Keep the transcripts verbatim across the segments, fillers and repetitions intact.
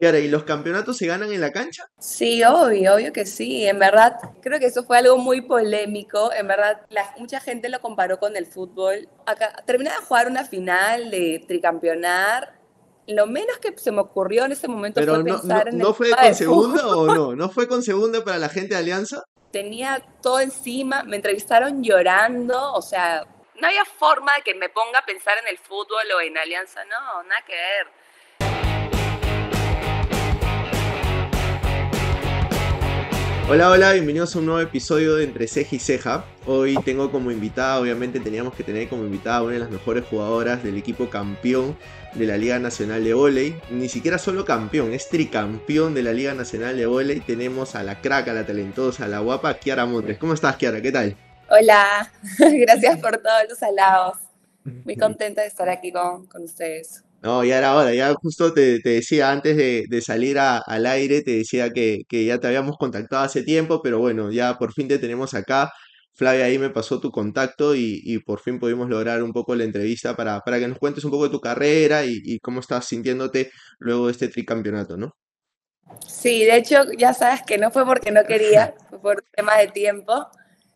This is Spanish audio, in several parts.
Y ahora, ¿y los campeonatos se ganan en la cancha? Sí, obvio, obvio que sí. En verdad, creo que eso fue algo muy polémico. En verdad, la- mucha gente lo comparó con el fútbol. Acá, terminé de jugar una final de tricampeonar. Lo menos que se me ocurrió en ese momento fue Pero no, no, pensar en ¿no el fue tema con de fútbol. segunda o no? ¿No fue con segunda para la gente de Alianza? Tenía todo encima, me entrevistaron llorando, o sea, no había forma de que me ponga a pensar en el fútbol o en Alianza, no, nada que ver. Hola, hola, bienvenidos a un nuevo episodio de Entre Ceja y Ceja. Hoy tengo como invitada, obviamente teníamos que tener como invitada a una de las mejores jugadoras del equipo campeón de la Liga Nacional de Vóley. Ni siquiera solo campeón, es tricampeón de la Liga Nacional de Vóley. Tenemos a la crack, a la talentosa, a la guapa Kiara Montes. ¿Cómo estás, Kiara? ¿Qué tal? Hola, gracias por todos los halagos. Muy contenta de estar aquí con, con ustedes. No, ya era hora, ya justo te, te decía antes de, de salir a- al aire, te decía que, que ya te habíamos contactado hace tiempo, pero bueno, ya por fin te tenemos acá. Flavia ahí me pasó tu contacto y, y por fin pudimos lograr un poco la entrevista para, para que nos cuentes un poco de tu carrera y, y cómo estás sintiéndote luego de este tricampeonato, ¿no? Sí, de hecho, ya sabes que no fue porque no quería, fue por tema de tiempo.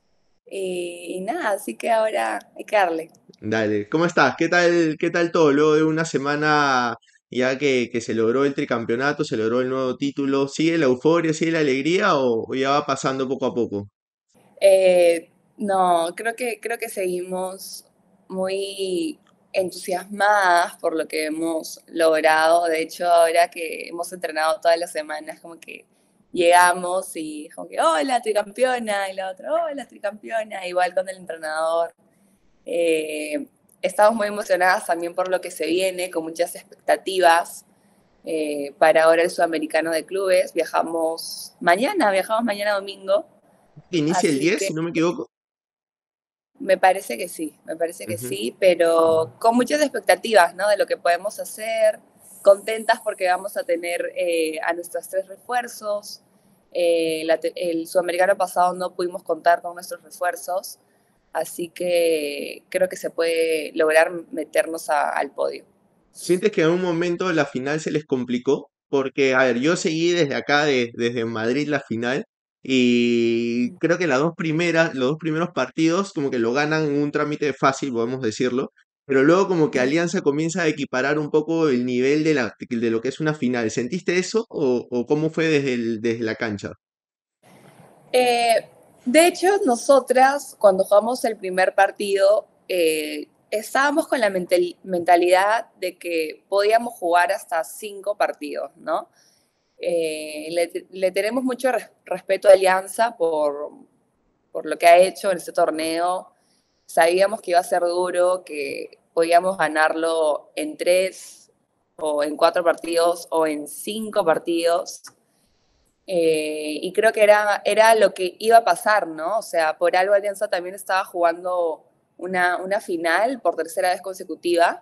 Y, y nada, así que ahora hay que darle. Dale, ¿cómo estás? ¿Qué tal, qué tal todo? Luego de una semana ya que, que se logró el tricampeonato, se logró el nuevo título, ¿sigue la euforia, sigue la alegría o o ya va pasando poco a poco? Eh, no, creo que, creo que seguimos muy entusiasmadas por lo que hemos logrado. De hecho, ahora que hemos entrenado todas las semanas, como que llegamos y como que, hola, tricampeona, y la otra, hola, tricampeona, igual con el entrenador. Eh, Estamos muy emocionadas también por lo que se viene, con muchas expectativas. Eh, para ahora el Sudamericano de Clubes, viajamos mañana, viajamos mañana domingo, Que inicia el así diez que si no me equivoco. me parece que sí, me parece que Ujú. sí, pero con muchas expectativas, ¿no? De lo que podemos hacer, contentas porque vamos a tener eh, a nuestros tres refuerzos. Eh, la, el sudamericano pasado no pudimos contar con nuestros refuerzos, así que creo que se puede lograr meternos a, al podio. ¿Sientes que en un momento la final se les complicó? Porque, a ver, yo seguí desde acá, de- desde Madrid, la final, y creo que las dos primeras, los dos primeros partidos como que lo ganan en un trámite fácil, podemos decirlo, pero luego como que Alianza comienza a equiparar un poco el nivel de, la, de lo que es una final. ¿Sentiste eso o, o cómo fue desde, el- desde la cancha? Eh, de hecho, nosotras, cuando jugamos el primer partido, eh, estábamos con la mental- mentalidad de que podíamos jugar hasta cinco partidos, ¿no? Eh, le, le tenemos mucho res- respeto a Alianza por, por lo que ha hecho en este torneo. Sabíamos que iba a ser duro, que podíamos ganarlo en tres o en cuatro partidos o en cinco partidos. Eh, y creo que era, era lo que iba a pasar, ¿no? O sea, por algo Alianza también estaba jugando una, una final por tercera vez consecutiva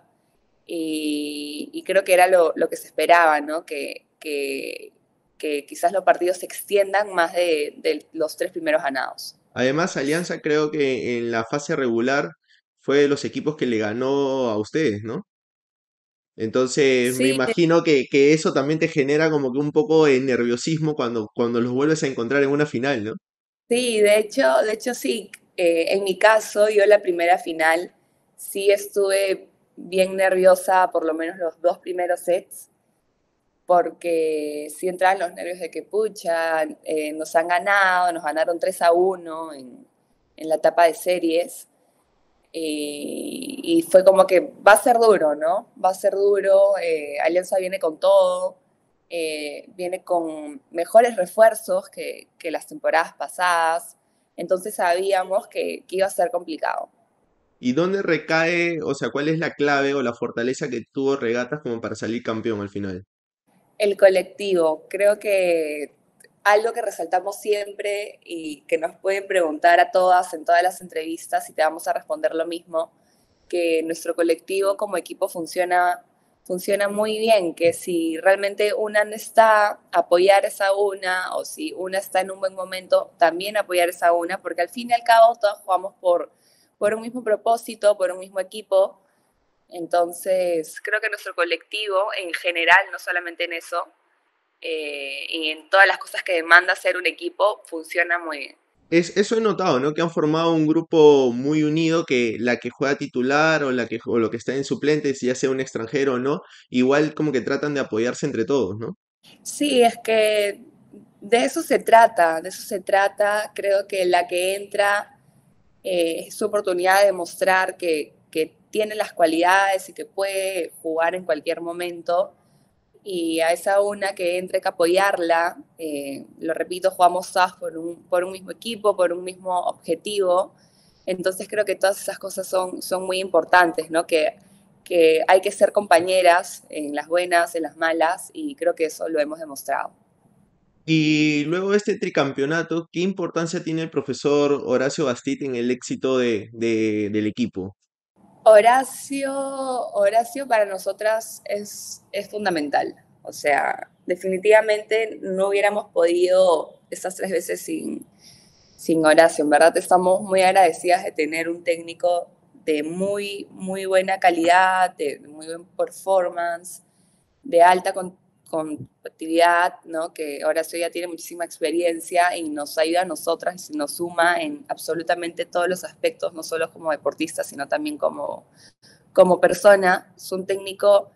y, y creo que era lo, lo, que se esperaba, ¿no? Que, que, que quizás los partidos se extiendan más de, de los tres primeros ganados. Además, Alianza creo que en la fase regular fue de los equipos que le ganó a ustedes, ¿no? Entonces me Sí, imagino que, que eso también te genera como que un poco de nerviosismo cuando, cuando los vuelves a encontrar en una final, ¿no? sí, de hecho, de hecho sí. Eh, en mi caso, yo la primera final sí estuve bien nerviosa, por lo menos los dos primeros sets, porque sí entraban los nervios de que, pucha, eh, nos han ganado, nos ganaron tres a uno en, en la etapa de series, y, y fue como que va a ser duro, ¿no? Va a ser duro, eh, Alianza viene con todo, eh, viene con mejores refuerzos que, que, las temporadas pasadas, entonces sabíamos que, que iba a ser complicado. ¿Y dónde recae, o sea, cuál es la clave o la fortaleza que tuvo Regatas como para salir campeón al final? El colectivo, creo que algo que resaltamos siempre y que nos pueden preguntar a todas en todas las entrevistas y te vamos a responder lo mismo, que nuestro colectivo como equipo funciona, funciona muy bien, que si realmente una no está, apoyar esa una, o si una está en un buen momento, también apoyar esa una, porque al fin y al cabo todos jugamos por, por un mismo propósito, por un mismo equipo. Entonces, creo que nuestro colectivo en general, no solamente en eso, eh, y en todas las cosas que demanda ser un equipo, funciona muy bien. Es, eso he notado, ¿no? Que han formado un grupo muy unido que la que juega titular o la que o lo que está en suplentes, ya sea un extranjero o no, igual como que tratan de apoyarse entre todos, ¿no? Sí, es que de eso se trata, de eso se trata. Creo que la que entra eh, es su oportunidad de demostrar que, que tiene las cualidades y que puede jugar en cualquier momento. Y a esa una que entre que apoyarla, eh, lo repito, jugamos todas por un, por un mismo equipo, por un mismo objetivo. Entonces creo que todas esas cosas son, son muy importantes, ¿no? Que, que hay que ser compañeras en las buenas, en las malas, y creo que eso lo hemos demostrado. Y luego de este tricampeonato, ¿qué importancia tiene el profesor Horacio Bastid en el éxito de, de- del equipo? Horacio, Horacio para nosotras es, es fundamental. O sea, definitivamente no hubiéramos podido estas tres veces sin, sin Horacio. En verdad estamos muy agradecidas de tener un técnico de muy, muy buena calidad, de muy buen performance, de alta con, competitividad, ¿no? Que Horacio ya tiene muchísima experiencia y nos ayuda a nosotras y nos suma en absolutamente todos los aspectos, no solo como deportista, sino también como, como persona. Es un técnico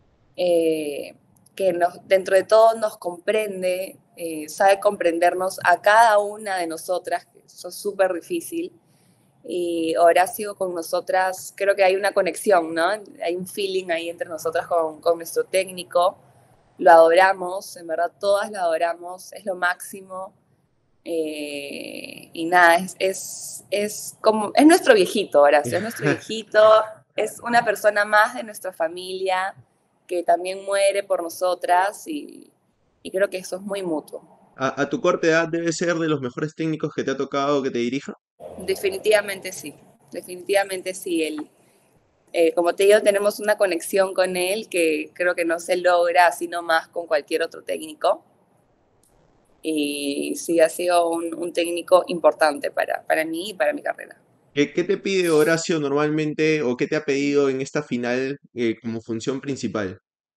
eh, que nos, dentro de todo nos comprende, eh, sabe comprendernos a cada una de nosotras, que eso es súper difícil. Y Horacio con nosotras, creo que hay una conexión, ¿no? Hay un feeling ahí entre nosotras con, con nuestro técnico. Lo adoramos, en verdad todas lo adoramos, es lo máximo. Eh, y nada, es, es, es como, es nuestro viejito, Horacio, es nuestro viejito, es una persona más de nuestra familia que también muere por nosotras y, y creo que eso es muy mutuo. A, a tu corta edad debe ser de los mejores técnicos que te ha tocado que te dirija. Definitivamente sí, definitivamente sí. El, eh, como te digo, tenemos una conexión con él que creo que no se logra así nomás con cualquier otro técnico. Y sí, ha sido un, un técnico importante para, para mí y para mi carrera. ¿Qué, qué te pide Horacio normalmente o qué te ha pedido en esta final eh, como función principal?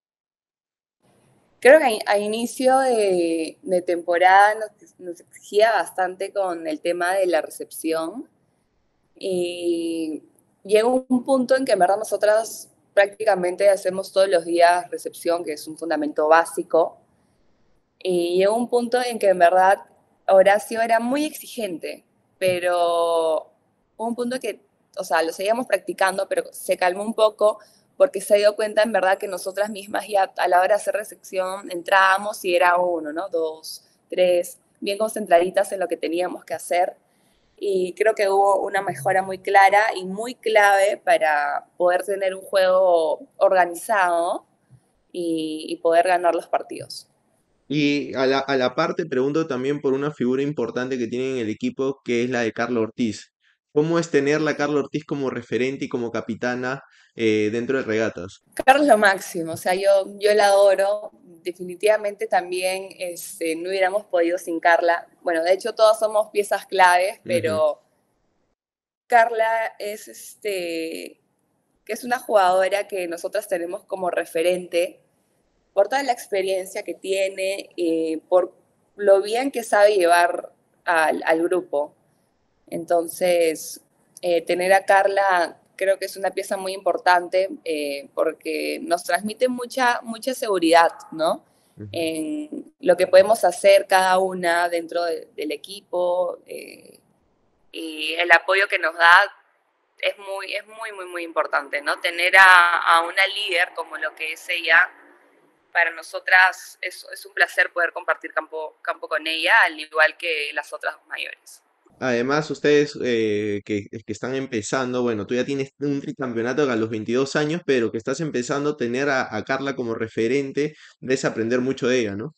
Creo que a, a inicio de, de temporada nos, nos, exigía bastante con el tema de la recepción y llegó un punto en que en verdad nosotras prácticamente hacemos todos los días recepción, que es un fundamento básico, y llegó un punto en que en verdad Horacio era muy exigente, pero hubo un punto que, o sea, lo seguíamos practicando, pero se calmó un poco porque se dio cuenta en verdad que nosotras mismas ya a la hora de hacer recepción entrábamos y era uno, ¿no? Dos, tres, bien concentraditas en lo que teníamos que hacer. Y creo que hubo una mejora muy clara y muy clave para poder tener un juego organizado y, y poder ganar los partidos. Y a la, a la par te pregunto también por una figura importante que tiene en el equipo, que es la de Carla Ortiz. ¿Cómo es tenerla a Carla Ortiz como referente y como capitana eh, dentro de regatas? Carlos lo máximo, o sea, yo, yo la adoro, definitivamente también este, no hubiéramos podido sin Carla. Bueno, de hecho todos somos piezas claves, Ujú. pero Carla es, este, que es una jugadora que nosotras tenemos como referente por toda la experiencia que tiene, eh, por lo bien que sabe llevar al, al grupo. Entonces, eh, tener a Carla creo que es una pieza muy importante eh, porque nos transmite mucha, mucha seguridad, ¿no? Ujú. En lo que podemos hacer cada una dentro de, del equipo eh, y el apoyo que nos da es muy, es muy, muy, muy importante, ¿no? Tener a, a una líder como lo que es ella, para nosotras es, es un placer poder compartir campo, campo con ella, al igual que las otras mayores. Además, ustedes eh, que, que están empezando, bueno, tú ya tienes un tricampeonato a los veintidós años, pero que estás empezando a tener a, a Carla como referente, debes aprender mucho de ella, ¿no?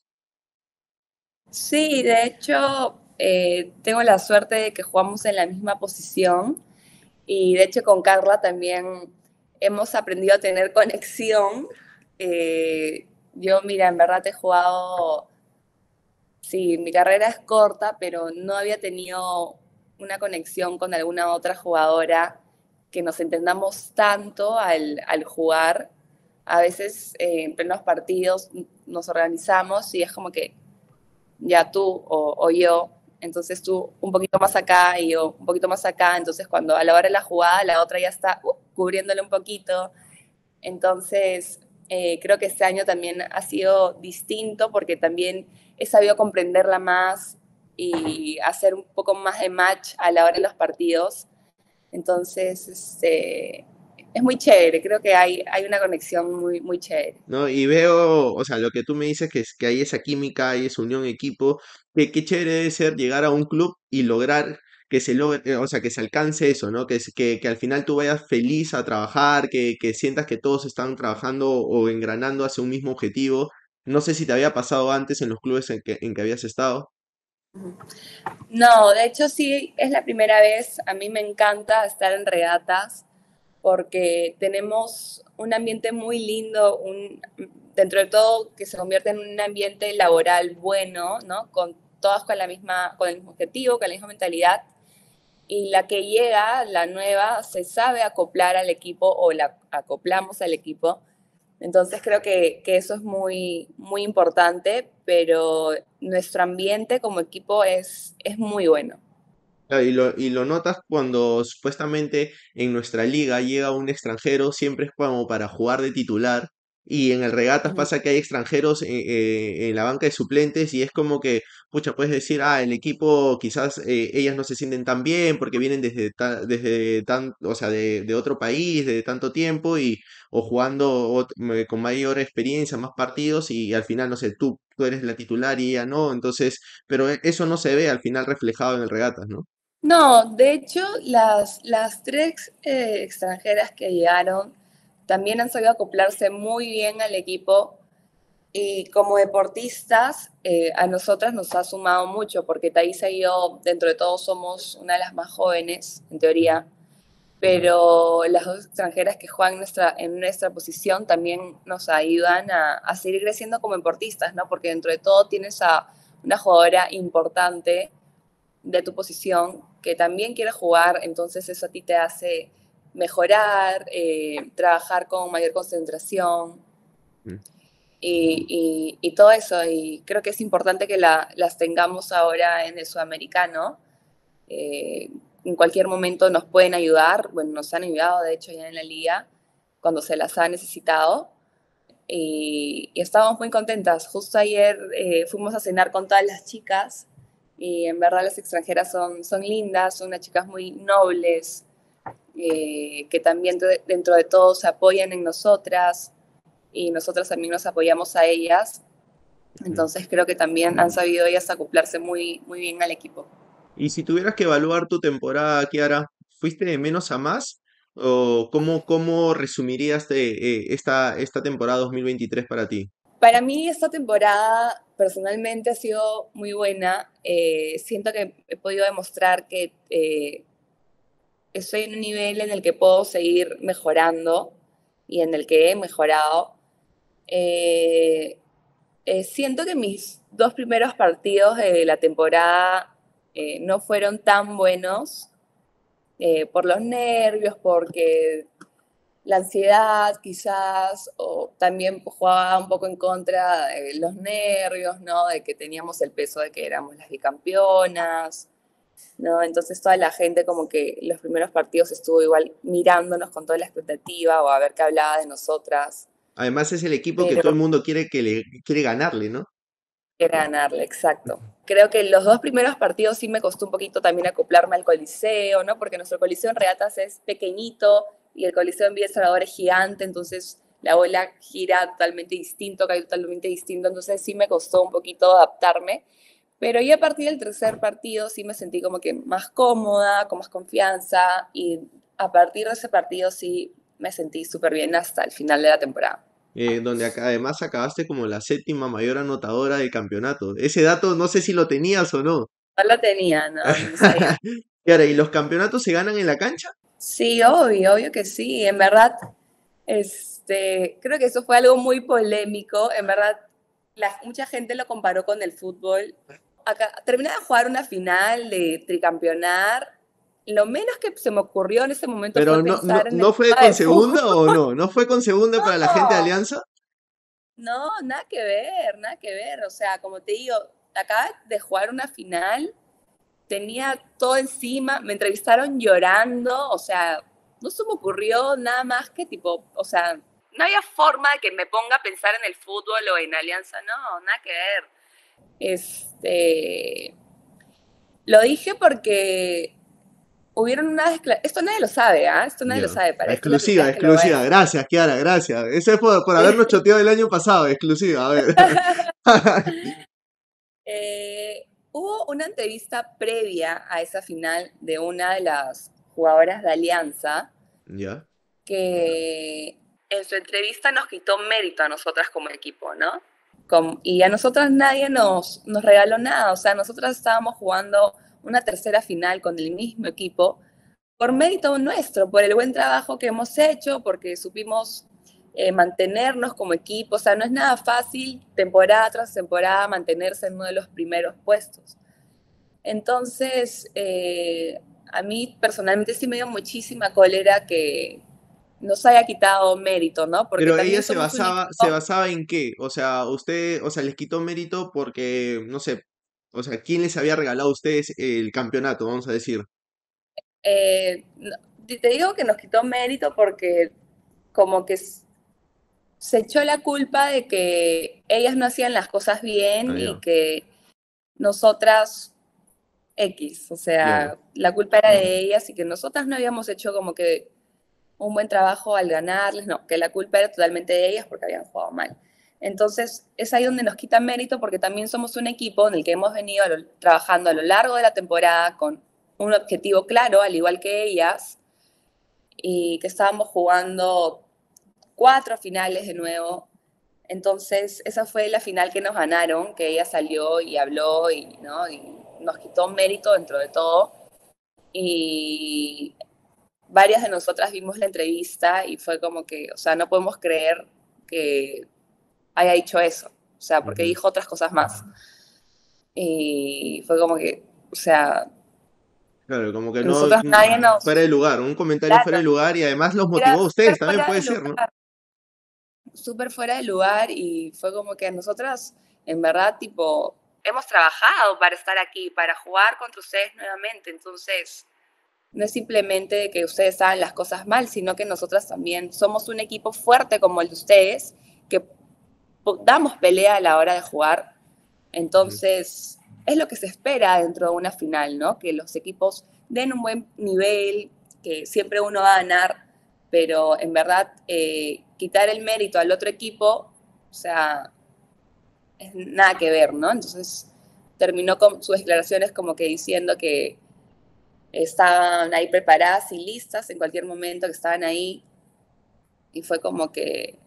Sí, de hecho, eh, tengo la suerte de que jugamos en la misma posición y de hecho con Carla también hemos aprendido a tener conexión. Eh, yo, mira, en verdad he jugado, sí, mi carrera es corta, pero no había tenido una conexión con alguna otra jugadora que nos entendamos tanto al, al jugar. a veces eh, en plenos partidos nos organizamos y es como que ya tú o, o yo, entonces tú un poquito más acá y yo un poquito más acá, entonces cuando a la hora de la jugada la otra ya está uh, cubriéndole un poquito, entonces eh, creo que este año también ha sido distinto porque también he sabido comprenderla más y hacer un poco más de match a la hora de los partidos, entonces este, es muy chévere, creo que hay, hay una conexión muy, muy chévere. ¿No? Y veo, o sea, lo que tú me dices que es que hay esa química, hay esa unión equipo, que qué chévere debe ser llegar a un club y lograr que se logre, eh, o sea, que se alcance eso, ¿no? Que, es- que, que al final tú vayas feliz a trabajar, que, que sientas que todos están trabajando o engranando hacia un mismo objetivo. No sé si te había pasado antes en los clubes en que, en que habías estado. No, de hecho sí, es la primera vez. A mí me encanta estar en regatas porque tenemos un ambiente muy lindo, un, dentro de todo que se convierte en un ambiente laboral bueno, ¿no? Con todas con la misma, con el mismo objetivo, con la misma mentalidad. Y la que llega, la nueva, se sabe acoplar al equipo o la acoplamos al equipo. Entonces creo que, que eso es muy, muy importante, pero nuestro ambiente como equipo es, es muy bueno. Claro, Y lo, y lo notas cuando supuestamente en nuestra liga llega un extranjero, siempre es como para jugar de titular. Y en el Regatas Ujú. pasa que hay extranjeros eh, eh, en la banca de suplentes y es como que, pucha, puedes decir, ah, el equipo quizás eh, ellas no se sienten tan bien porque vienen desde, ta- desde tan, o sea, de, de otro país, de tanto tiempo y o jugando ot- me- con mayor experiencia, más partidos y al final, no sé, tú, tú eres la titular y ella no, entonces, pero e- eso no se ve al final reflejado en el Regatas, ¿no? No, de hecho, las, las tres eh, extranjeras que llegaron también han sabido acoplarse muy bien al equipo y como deportistas eh, a nosotras nos ha sumado mucho porque Thaisa y yo, dentro de todo, somos una de las más jóvenes, en teoría, pero las dos extranjeras que juegan nuestra, en nuestra posición también nos ayudan a, a seguir creciendo como deportistas, ¿no? Porque dentro de todo tienes a una jugadora importante de tu posición que también quiere jugar, entonces eso a ti te hace mejorar, eh, trabajar con mayor concentración Mm. y, y, y, todo eso. Y creo que es importante que la, las tengamos ahora en el sudamericano. Eh, en cualquier momento nos pueden ayudar, bueno, nos han ayudado de hecho ya en la liga cuando se las ha necesitado. Y, y estábamos muy contentas. Justo ayer eh, fuimos a cenar con todas las chicas y en verdad las extranjeras son, son lindas, son unas chicas muy nobles, eh, que también dentro de todo se apoyan en nosotras y nosotras también nos apoyamos a ellas. Mm. Entonces creo que también han sabido ellas acoplarse muy, muy bien al equipo. Y si tuvieras que evaluar tu temporada, Kiara, ¿fuiste de menos a más? ¿O cómo, cómo resumirías de, eh, esta, esta temporada dos mil veintitrés para ti? Para mí esta temporada personalmente ha sido muy buena. Eh, siento que he podido demostrar que eh, estoy en un nivel en el que puedo seguir mejorando y en el que he mejorado. Eh, eh, siento que mis dos primeros partidos de la temporada eh, no fueron tan buenos eh, por los nervios, porque la ansiedad quizás, o también jugaba un poco en contra de los nervios, ¿no? De que teníamos el peso de que éramos las bicampeonas, ¿no? Entonces toda la gente como que los primeros partidos estuvo igual mirándonos con toda la expectativa o a ver qué hablaba de nosotras, Además es el equipo que todo pero el mundo quiere que le quiere ganarle, ¿no? era ganarle, exacto. Creo que los dos primeros partidos sí me costó un poquito también acoplarme al coliseo, ¿no? Porque nuestro coliseo en regatas es pequeñito y el coliseo en Villa El Salvador es gigante, entonces la bola gira totalmente distinto, cae totalmente distinto, entonces sí me costó un poquito adaptarme. Pero ya a partir del tercer partido sí me sentí como que más cómoda, con más confianza y a partir de ese partido sí me sentí súper bien hasta el final de la temporada. Eh, donde acá, además acabaste como la séptima mayor anotadora del campeonato. Ese dato no sé si lo tenías o no. No lo tenía, no, no sabía. Kiara, ¿y los campeonatos se ganan en la cancha? Sí, obvio, obvio que sí. En verdad, este, creo que eso fue algo muy polémico. En verdad, la, mucha gente lo comparó con el fútbol. Acá, terminé de jugar una final de tricampeonar lo menos que se me ocurrió en ese momento fue Pero no, no, pensar en ¿no el fue tema con de fútbol. segunda o no? ¿No fue con segunda para la gente de No, Alianza? no, nada que ver, nada que ver. O sea, como te digo, acaba de jugar una final, tenía todo encima, me entrevistaron llorando, o sea, no se me ocurrió nada más que tipo, o sea, no había forma de que me ponga a pensar en el fútbol o en Alianza, no, nada que ver. Este, lo dije porque hubieron unas declaraciones, esto nadie lo sabe, ¿ah? ¿eh? Esto nadie lo Ya. sabe, para esto es la primera Exclusiva, vez que lo voy a exclusiva. decir. Gracias, Kiara, gracias. Eso es por, por habernos choteado el año pasado, exclusiva. A ver. Eh, hubo una entrevista previa a esa final de una de las jugadoras de Alianza Ya, que en su entrevista nos quitó mérito a nosotras como equipo, ¿no? Como, y a nosotras nadie nos, nos regaló nada, o sea, nosotras estábamos jugando una tercera final con el mismo equipo por mérito nuestro, por el buen trabajo que hemos hecho, porque supimos eh, mantenernos como equipo, o sea, no es nada fácil temporada tras temporada mantenerse en uno de los primeros puestos. Entonces, eh, a mí personalmente sí me dio muchísima cólera que nos haya quitado mérito, ¿no? Porque pero ella también se somos un basaba, se equipo, basaba en qué? O sea, usted, o sea, les quitó mérito porque, no sé, o sea, ¿quién les había regalado a ustedes el campeonato, vamos a decir? eh, no, te digo que nos quitó mérito porque como que se echó la culpa de que ellas no hacían las cosas Ah, bien y ya, que nosotras X, o claro. sea, la culpa era de ellas y que nosotras no habíamos hecho como que un buen trabajo al ganarles, no, que la culpa era totalmente de ellas porque habían jugado mal. Entonces, es ahí donde nos quitan mérito porque también somos un equipo en el que hemos venido a lo, trabajando a lo largo de la temporada con un objetivo claro, al igual que ellas, y que estábamos jugando cuatro finales de nuevo. Entonces, esa fue la final que nos ganaron, que ella salió y habló y, ¿no? y nos quitó mérito dentro de todo. Y varias de nosotras vimos la entrevista y fue como que, o sea, no podemos creer que haya dicho eso, o sea, porque Ujú. dijo otras cosas más. Y fue como que, o sea, Claro, como que no, nosotros mm, nadie fuera nos... de lugar, un comentario fuera Claro, de lugar y además los era motivó a súper ustedes, también fuera puede de ser, ¿no? lugar, súper fuera de lugar y fue como que nosotras, en verdad, tipo, hemos trabajado para estar aquí, para jugar contra ustedes nuevamente, entonces no es simplemente que ustedes hagan las cosas mal, sino que nosotras también somos un equipo fuerte como el de ustedes, que damos pelea a la hora de jugar. Ujú. Entonces, es lo que se espera dentro de una final, ¿no? Que los equipos den un buen nivel, que siempre uno va a ganar, pero en verdad eh, quitar el mérito al otro equipo, o sea, es nada que ver, ¿no? Entonces, terminó con sus declaraciones como que diciendo que estaban ahí preparadas y listas en cualquier momento, que estaban ahí, y fue como que,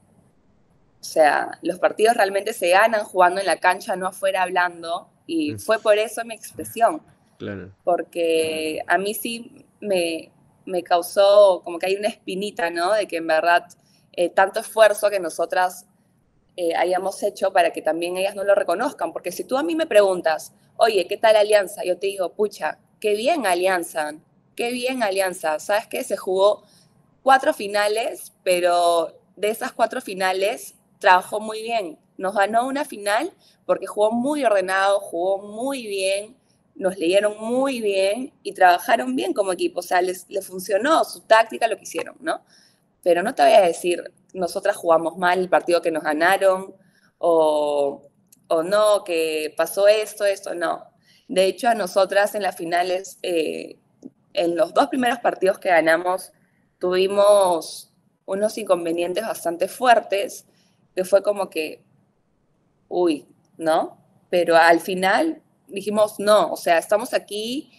o sea, los partidos realmente se ganan jugando en la cancha, no afuera hablando, y Mm, fue por eso mi expresión, claro. porque a mí sí me, me causó como que hay una espinita, ¿no? De que en verdad eh, tanto esfuerzo que nosotras eh, hayamos hecho para que también ellas no lo reconozcan, porque si tú a mí me preguntas, oye, ¿qué tal Alianza? Yo te digo, pucha, qué bien Alianza, qué bien Alianza, ¿sabes qué? Se jugó cuatro finales, pero de esas cuatro finales trabajó muy bien. Nos ganó una final porque jugó muy ordenado, jugó muy bien, nos leyeron muy bien y trabajaron bien como equipo. O sea, les, les funcionó su táctica, lo que hicieron, ¿no? Pero no te voy a decir, nosotras jugamos mal el partido que nos ganaron o, o no, que pasó esto, esto, no. De hecho, a nosotras en las finales, eh, en los dos primeros partidos que ganamos, tuvimos unos inconvenientes bastante fuertes, que fue como que, uy, ¿no? Pero al final dijimos, no, o sea, estamos aquí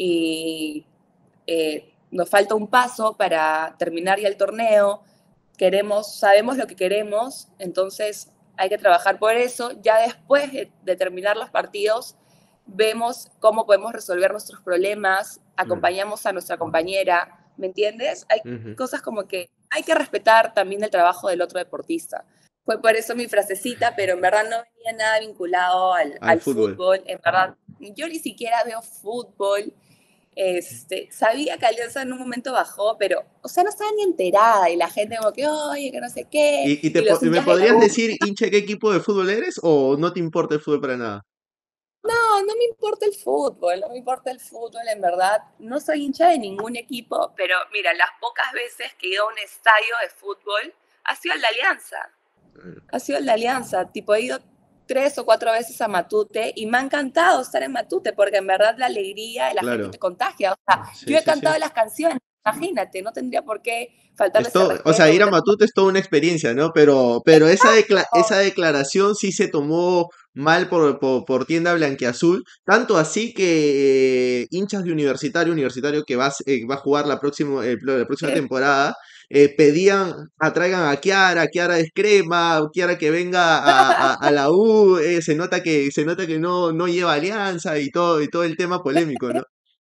y eh, nos falta un paso para terminar ya el torneo, queremos, sabemos lo que queremos, entonces hay que trabajar por eso. Ya después de, de terminar los partidos, vemos cómo podemos resolver nuestros problemas, Claro. acompañamos a nuestra compañera, ¿me entiendes? Hay Ujú. cosas como que hay que respetar también el trabajo del otro deportista. Fue por eso mi frasecita, pero en verdad no venía nada vinculado al, Al al fútbol. fútbol. En verdad, yo ni siquiera veo fútbol. Este, sabía que Alianza en un momento bajó, pero, o sea, no estaba ni enterada y la gente como que, oye, que no sé qué, ¿Y, y te, y po- los y me hinchas de la podrías U. decir, hincha, qué equipo de fútbol eres o no te importa el fútbol para nada? No, no me importa el fútbol, no me importa el fútbol, en verdad. No soy hincha de ningún equipo, pero mira, las pocas veces que he ido a un estadio de fútbol ha sido el de Alianza. Ha sido el de Alianza. Tipo, he ido tres o cuatro veces a Matute y me ha encantado estar en Matute porque en verdad la alegría de la gente te Claro, contagia. O sea, yo sí, he sí, cantado sí. las canciones, imagínate, no tendría por qué faltarle ese Esto, o sea, respeto. ir a Matute es toda una experiencia, ¿no? Pero, pero esa, decla- esa declaración sí se tomó mal por, por, por tienda blanquiazul, tanto así que eh, hinchas de Universitario, Universitario que va, a s- eh, va a jugar la próxima, eh, la próxima temporada, eh, pedían, atraigan a Kiara, Kiara es crema, Kiara que venga a, a, a la U, eh, se nota que, se nota que no, no lleva alianza y todo, y todo el tema polémico, ¿no?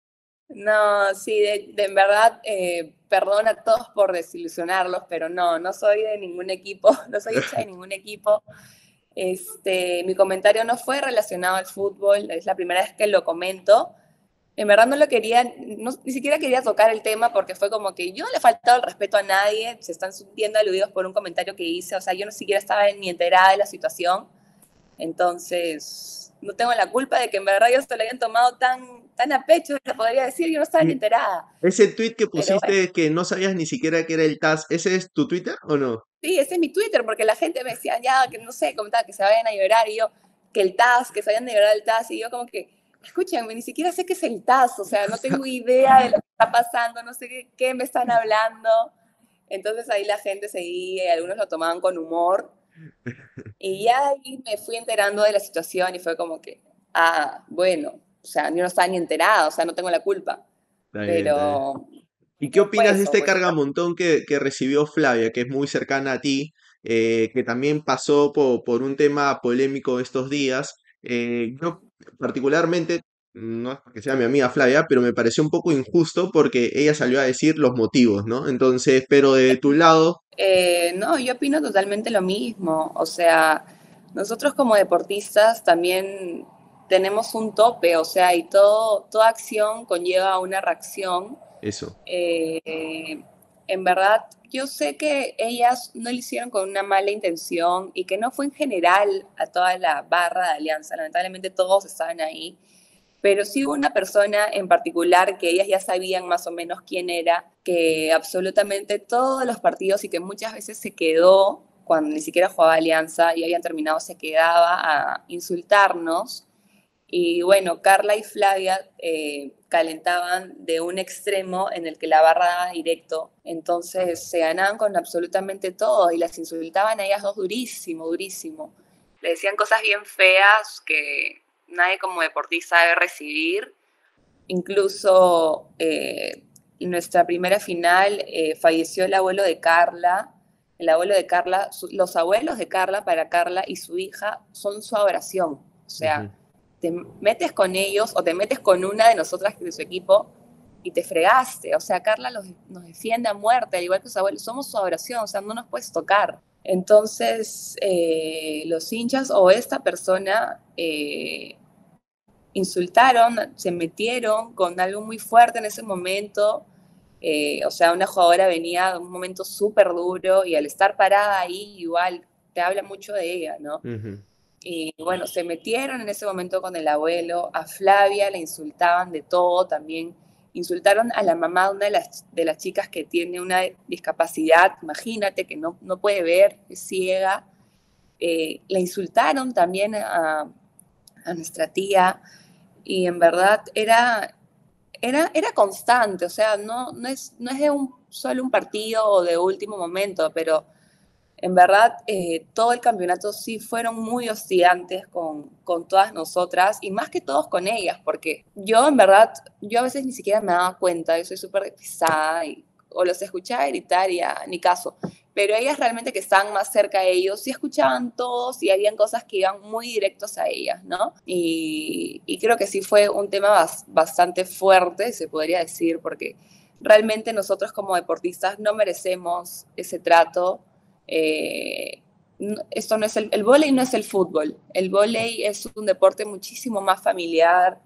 No, sí, de, de en verdad, eh, perdón a todos por desilusionarlos, pero no, no soy de ningún equipo, no soy hincha de ningún equipo. Este, mi comentario no fue relacionado al fútbol, es la primera vez que lo comento. En verdad no lo quería, no, ni siquiera quería tocar el tema porque fue como que yo no le he faltado el respeto a nadie, se están sintiendo aludidos por un comentario que hice, o sea, yo no siquiera estaba ni enterada de la situación. Entonces, no tengo la culpa de que en verdad ellos se lo hayan tomado tan, tan a pecho, se podría decir, yo no estaba ni Y enterada. ese tweet que Pero bueno, pusiste que no sabías ni siquiera que era el T A S, ¿ese es tu Twitter o no? sí, ese es mi Twitter, porque la gente me decía, ya, que no sé, comentaba que se vayan a llorar, y yo, que el T A S, que se vayan a llorar el T A S, y yo como que, escúchenme, ni siquiera sé qué es el T A S, o sea, no tengo idea de lo que está pasando, no sé qué, qué me están hablando. Entonces ahí la gente seguía y algunos lo tomaban con humor. Y ya ahí me fui enterando de la situación y fue como que, ah, bueno, o sea, yo no estaba ni enterada, o sea, no tengo la culpa. Está bien, está bien. Pero ¿Y qué fue opinas de eso, este pues. cargamontón que, que recibió Flavia, que es muy cercana a ti, eh, que también pasó po- por un tema polémico estos días? Eh, yo particularmente, no es porque sea mi amiga Flavia, pero me pareció un poco injusto porque ella salió a decir los motivos, ¿no? Entonces, pero de tu lado, Eh, no, yo opino totalmente lo mismo. O sea, nosotros como deportistas también tenemos un tope, o sea, y todo, toda acción conlleva una reacción. eso. Eh, en verdad, yo sé que ellas no lo hicieron con una mala intención y que no fue en general a toda la barra de Alianza. Lamentablemente todos estaban ahí, pero sí hubo una persona en particular que ellas ya sabían más o menos quién era, que absolutamente todos los partidos y que muchas veces se quedó cuando ni siquiera jugaba Alianza y habían terminado, se quedaba a insultarnos. Y bueno, Carla y Flavia eh, calentaban de un extremo en el que la barra daba directo, entonces se ganaban con absolutamente todo y las insultaban a ellas dos durísimo, durísimo. Le decían cosas bien feas que nadie como deportista debe recibir. Incluso eh, en nuestra primera final eh, falleció el abuelo de Carla. El abuelo de Carla, su, los abuelos de Carla para Carla y su hija son su adoración. O Ujú. sea, te metes con ellos o te metes con una de nosotras de su equipo y te fregaste. O sea, Carla los, nos defiende a muerte, al igual que sus abuelos. Somos su adoración, o sea, no nos puedes tocar. Entonces, eh, los hinchas o esta persona eh, insultaron, se metieron con algo muy fuerte en ese momento. Eh, o sea, una jugadora venía de un momento súper duro y al estar parada ahí, igual te habla mucho de ella, ¿no? Ujú. Y bueno, se metieron en ese momento con el abuelo, a Flavia la insultaban de todo también. Insultaron a la mamá de una de las, de las chicas que tiene una discapacidad, imagínate, que no, no puede ver, es ciega. Eh, la insultaron también a, a nuestra tía y en verdad era, era, era constante, o sea, no, no, es, no es de un, solo un partido o de último momento, pero en verdad eh, todo el campeonato sí fueron muy hostigantes con, con todas nosotras y más que todos con ellas, porque yo en verdad, yo a veces ni siquiera me daba cuenta, yo soy súper pesada y o los escuchaba gritar y ya, ni caso. Pero ellas realmente que estaban más cerca de ellos, sí escuchaban todos y habían cosas que iban muy directos a ellas, ¿no? Y, y creo que sí fue un tema bas, bastante fuerte, se podría decir, porque realmente nosotros como deportistas no merecemos ese trato. Eh, esto no es el, el vóley no es el fútbol, el vóley es un deporte muchísimo más familiar,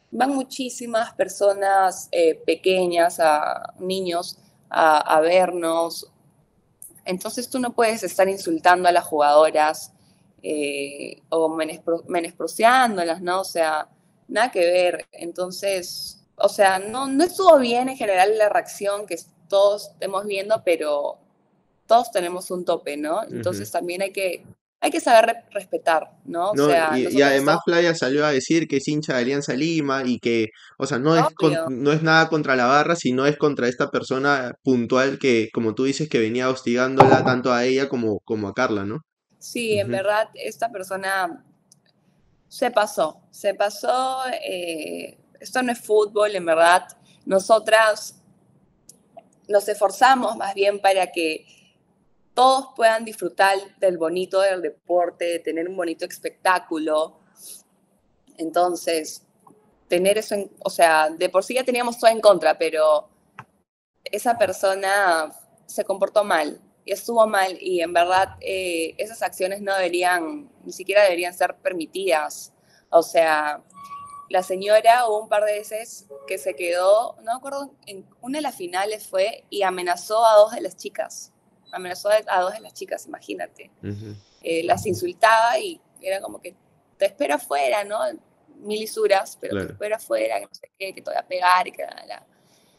van muchísimas personas eh, pequeñas, a niños, a, a vernos. Entonces tú no puedes estar insultando a las jugadoras eh, o menespro, menospreciándolas, ¿no? O sea, nada que ver. Entonces, o sea, no, no estuvo bien en general la reacción que todos estemos viendo, pero todos tenemos un tope, ¿no? Ujú. Entonces también hay que, hay que saber re respetar, ¿no? O No, sea, y, y nosotros además estamos, Flavia salió a decir que es hincha de Alianza Lima y que, o sea, no es, con- obvio, no es nada contra la barra, sino es contra esta persona puntual que, como tú dices, que venía hostigándola tanto a ella como, como a Carla, ¿no? sí, en Ujú. verdad, esta persona se pasó, se pasó, eh, esto no es fútbol, en verdad, nosotras nos esforzamos más bien para que todos puedan disfrutar del bonito del deporte, de tener un bonito espectáculo. Entonces, tener eso, en, o sea, de por sí ya teníamos todo en contra, pero esa persona se comportó mal y estuvo mal y en verdad eh, esas acciones no deberían, ni siquiera deberían ser permitidas. O sea, la señora hubo un par de veces que se quedó, no me acuerdo, en una de las finales fue y amenazó a dos de las chicas. Amenazó a dos de las chicas, imagínate. Ujú. Eh, las insultaba y era como que te espero afuera, ¿no? Mil lisuras, pero te Claro. espero afuera, que no sé qué, que te voy a pegar y que la, la.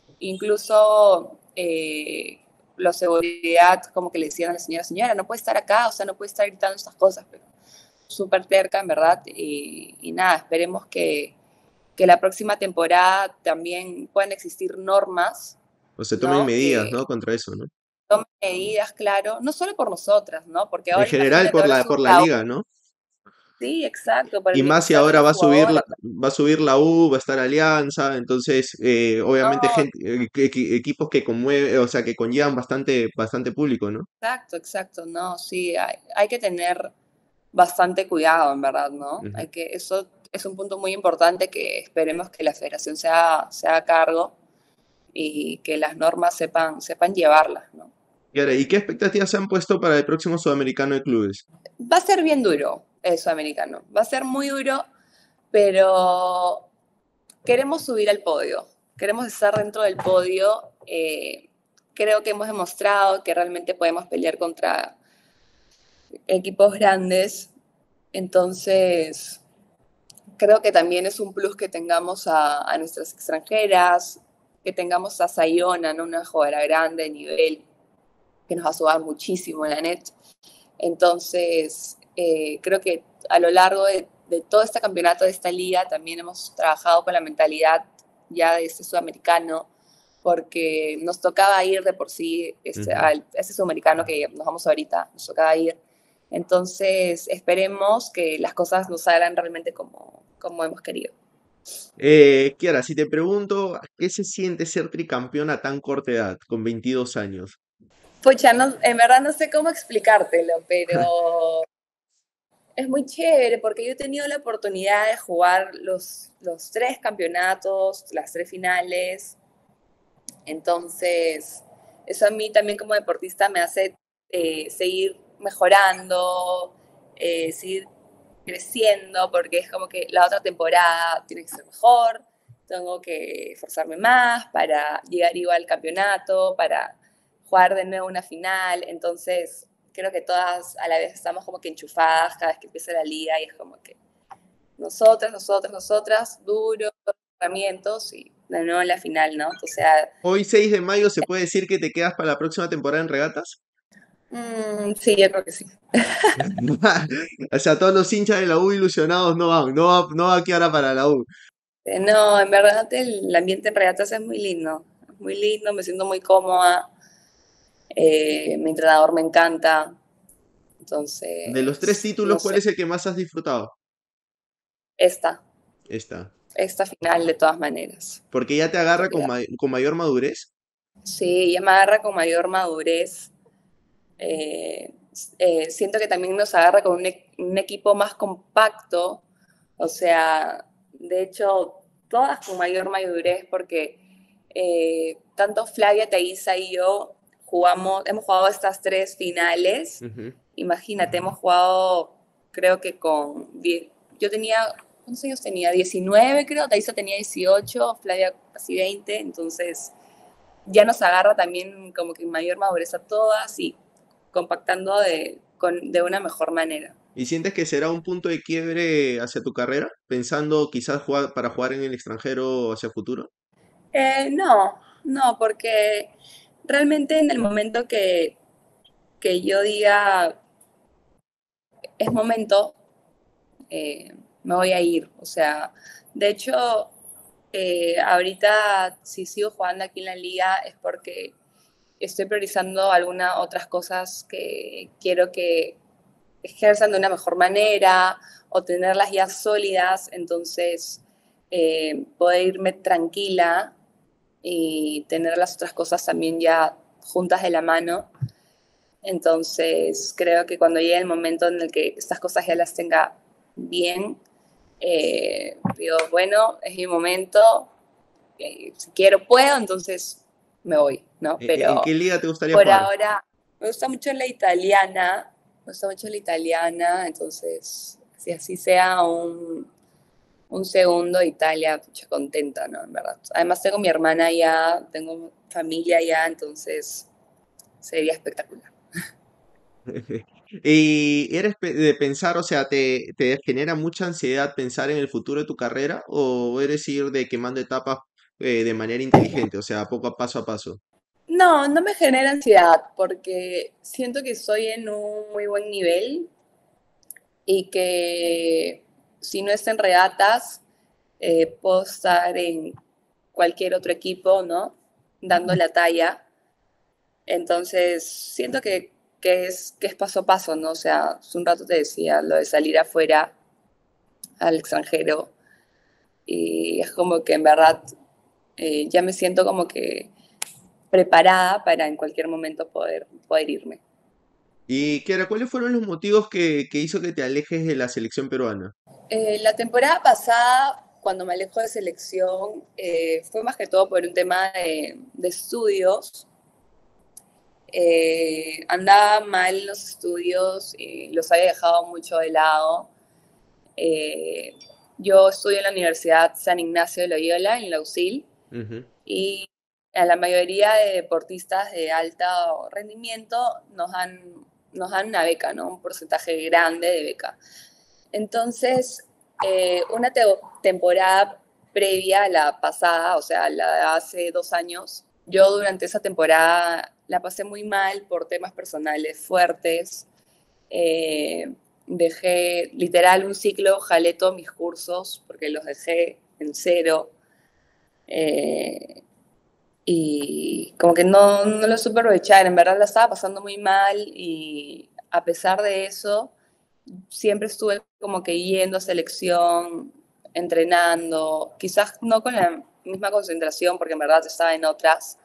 Incluso eh, los seguridad como que le decían a la señora, señora, no puede estar acá, o sea, no puede estar gritando estas cosas, pero súper terca, en verdad. Y, y nada, esperemos que, que la próxima temporada también puedan existir normas, O se tomen ¿no? medidas, ¿no? Que Contra eso, ¿no? tomen medidas, claro, no solo por nosotras, ¿no? Porque En ahora general imagínate, por ahora la, por sube la la U. liga, ¿no? Sí, exacto, para Y el más si bienestar de ahora las va a subir la, jugadoras. va a subir la U, va a estar Alianza, entonces eh, obviamente No, gente, eh, que- que- equipos que conmueve, o sea, que conllevan bastante, bastante público, ¿no? exacto, exacto, no, sí, hay, hay que tener bastante cuidado, en verdad, ¿no? Ujú. Hay que, eso es un punto muy importante que esperemos que la federación se haga, se haga cargo y que las normas sepan, sepan llevarlas, ¿no? Y ahora, ¿y qué expectativas se han puesto para el próximo Sudamericano de Clubes? Va a ser bien duro el sudamericano, va a ser muy duro, pero queremos subir al podio, queremos estar dentro del podio. Eh, creo que hemos demostrado que realmente podemos pelear contra equipos grandes, entonces creo que también es un plus que tengamos a, a nuestras extranjeras, que tengamos a Sayona, ¿no? Una jugadora grande de nivel, que nos va a sudar muchísimo en la net. Entonces, eh, creo que a lo largo de, de, todo este campeonato, de esta liga, también hemos trabajado con la mentalidad ya de este sudamericano, porque nos tocaba ir de por sí este, Ujú. al ese sudamericano que nos vamos ahorita, nos tocaba ir. Entonces, esperemos que las cosas nos salgan realmente como, como hemos querido. Eh, Kiara, si te pregunto, ¿qué se siente ser tricampeona a tan corta edad, con veintidós años? Pucha, no, en verdad no sé cómo explicártelo, pero es muy chévere porque yo he tenido la oportunidad de jugar los, los tres campeonatos, las tres finales. Entonces, eso a mí también como deportista me hace eh, seguir mejorando, eh, seguir creciendo, porque es como que la otra temporada tiene que ser mejor, tengo que esforzarme más para llegar igual al campeonato, para jugar de nuevo una final. Entonces, creo que todas a la vez estamos como que enchufadas cada vez que empieza la liga y es como que nosotras, nosotras, nosotras, duro, herramientas y de nuevo en la final, ¿no? O sea, Hoy seis de mayo se puede decir que te quedas para la próxima temporada en regatas. mmm, sí, yo creo que sí. O sea, todos los hinchas de la U ilusionados no van, no va, no va Kiara para la U. Eh, No, en verdad el ambiente en regatas es muy lindo, es muy lindo, me siento muy cómoda, eh, mi entrenador me encanta, De los tres entonces, títulos, no ¿cuál sé, es el que más has disfrutado? esta, Esta. esta final de todas maneras, Porque ya te agarra porque con, ya, ma- con mayor madurez. sí, ya me agarra con mayor madurez, eh, eh, siento que también nos agarra con un, e- un equipo más compacto, o sea, de hecho, todas con mayor madurez porque eh, tanto Flavia, Thaisa y yo jugamos, hemos jugado estas tres finales. Ujú. Imagínate, hemos jugado, creo que con, die- yo tenía ¿cuántos años tenía? diecinueve creo, Thaisa tenía dieciocho, Flavia casi veinte, entonces ya nos agarra también como que mayor madurez a todas y compactando de, con, de una mejor manera. ¿Y sientes que será un punto de quiebre hacia tu carrera? Pensando quizás jugar, para jugar en el extranjero hacia futuro. Eh, no, no, porque realmente en el momento que, que yo diga es momento, eh, me voy a ir. O sea, de hecho, eh, ahorita si sigo jugando aquí en la liga es porque estoy priorizando algunas otras cosas que quiero que ejerzan de una mejor manera o tenerlas ya sólidas, entonces eh, poder irme tranquila y tener las otras cosas también ya juntas de la mano. Entonces creo que cuando llegue el momento en el que estas cosas ya las tenga bien, eh, digo, bueno, es mi momento, eh, si quiero puedo, entonces me voy, ¿no? ¿En, en Pero qué liga te gustaría por jugar? ahora me gusta mucho la italiana, me gusta mucho la italiana, entonces si así sea un, un segundo Italia, pucha, contenta, ¿no? En verdad. Además tengo mi hermana allá, tengo familia allá, entonces sería espectacular. ¿Y eres pe- de pensar, o sea, te, te genera mucha ansiedad pensar en el futuro de tu carrera o eres ir de quemando etapas eh, de manera inteligente, o sea, poco a paso a paso? No, no me genera ansiedad porque siento que estoy en un muy buen nivel y que si no es en regatas, eh, puedo estar en cualquier otro equipo, ¿no? Dando la talla. Entonces, siento que, que, es, que es paso a paso, ¿no? O sea, hace un rato te decía lo de salir afuera al extranjero y es como que en verdad eh, ya me siento como que preparada para en cualquier momento poder, poder irme. Y Kiara, ¿cuáles fueron los motivos que, que hizo que te alejes de la selección peruana? Eh, la temporada pasada, cuando me alejo de selección, eh, fue más que todo por un tema de, de estudios. Eh, andaba mal en los estudios y los había dejado mucho de lado. Eh, yo estudio en la Universidad San Ignacio de Loyola, en la U S I L, Ujú. y a la mayoría de deportistas de alto rendimiento nos dan, nos dan una beca, ¿no? Un porcentaje grande de beca. Entonces, eh, una te temporada previa a la pasada, o sea, la de hace dos años, yo durante esa temporada la pasé muy mal por temas personales fuertes. Eh, Dejé literal un ciclo, jalé todos mis cursos porque los dejé en cero. Eh, y como que no, no lo supe aprovechar, en verdad la estaba pasando muy mal y a pesar de eso, siempre estuve como que yendo a selección, entrenando, quizás no con la misma concentración porque en verdad estaba en otras,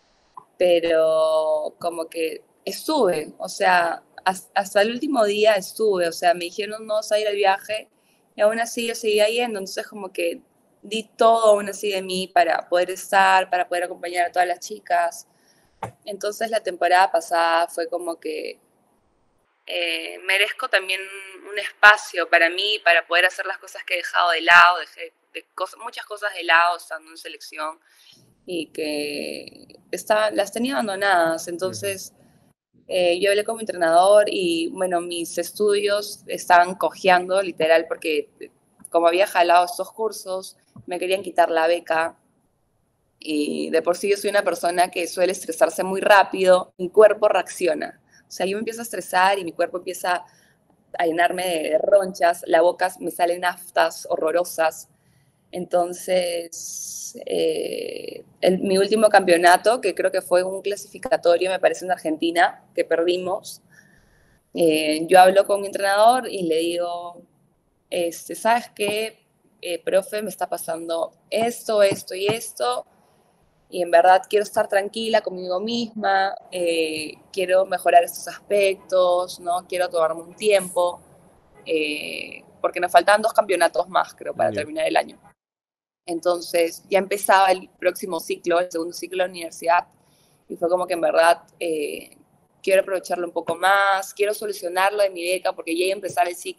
pero como que estuve, o sea, hasta el último día estuve, o sea, me dijeron no vas a ir al viaje y aún así yo seguía yendo, entonces como que di todo aún así de mí para poder estar, para poder acompañar a todas las chicas. Entonces la temporada pasada fue como que eh, merezco también un espacio para mí, para poder hacer las cosas que he dejado de lado, dejé de cosas, muchas cosas de lado estando en selección y que estaban, las tenía abandonadas. Ujú. Entonces eh, yo hablé con mi entrenador y bueno, mis estudios estaban cojeando literal porque como había jalado estos cursos, me querían quitar la beca y de por sí yo soy una persona que suele estresarse muy rápido, mi cuerpo reacciona. O sea, yo me empiezo a estresar y mi cuerpo empieza a llenarme de ronchas, la boca me salen aftas horrorosas. Entonces, eh, en mi último campeonato, que creo que fue un clasificatorio, me parece en Argentina, que perdimos, eh, yo hablo con mi entrenador y le digo, este, ¿sabes qué, eh, profe? Me está pasando esto, esto y esto, y en verdad quiero estar tranquila conmigo misma, eh, quiero mejorar estos aspectos, ¿no? Quiero tomarme un tiempo, eh, porque nos faltaban dos campeonatos más, creo, para Ya. terminar el año. Entonces ya empezaba el próximo ciclo, el segundo ciclo de la universidad, y fue como que en verdad eh, quiero aprovecharlo un poco más, quiero solucionarlo de mi beca, porque ya iba a empezar el ciclo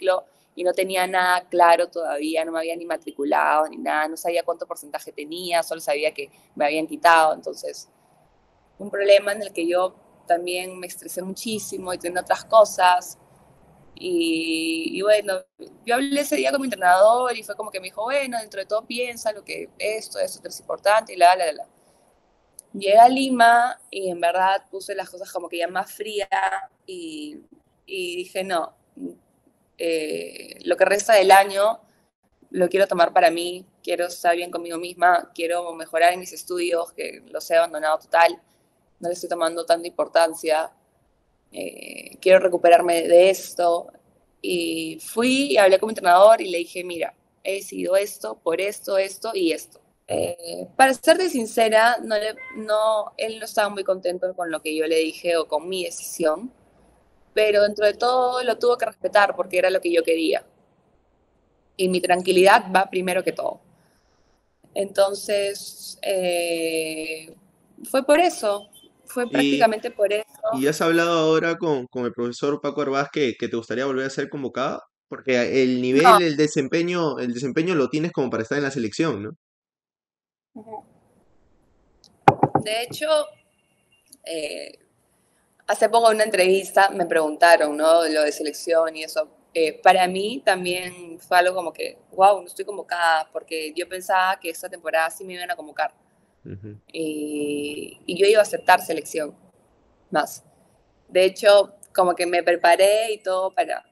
y no tenía nada claro todavía, no me había ni matriculado ni nada, no sabía cuánto porcentaje tenía, solo sabía que me habían quitado, entonces un problema en el que yo también me estresé muchísimo y tenía otras cosas. Y, y bueno, yo hablé ese día con mi entrenador y fue como que me dijo, bueno, dentro de todo piensa lo que esto, esto es importante y la, la, la. Llegué a Lima y en verdad puse las cosas como que ya más fría y, y dije, no, eh, lo que resta del año lo quiero tomar para mí, quiero estar bien conmigo misma, quiero mejorar en mis estudios, que los he abandonado total, no le estoy tomando tanta importancia, eh, quiero recuperarme de esto. Y fui y hablé con mi entrenador y le dije, mira, he decidido esto, por esto, esto y esto. Eh, para serte sincera, no le, no, él no estaba muy contento con lo que yo le dije o con mi decisión, pero dentro de todo lo tuvo que respetar porque era lo que yo quería. Y mi tranquilidad va primero que todo. Entonces, eh, fue por eso, fue Y, prácticamente por eso. y has hablado ahora con, con el profesor Paco Arbaz que, que te gustaría volver a ser convocada, porque el No. nivel, el desempeño, el desempeño lo tienes como para estar en la selección, ¿no? De hecho, eh, hace poco en una entrevista me preguntaron, ¿no? Lo de selección y eso. Eh, para mí también fue algo como que, wow, no estoy convocada, porque yo pensaba que esta temporada sí me iban a convocar. Ujú. Y, y yo iba a aceptar selección más. De hecho, como que me preparé y todo para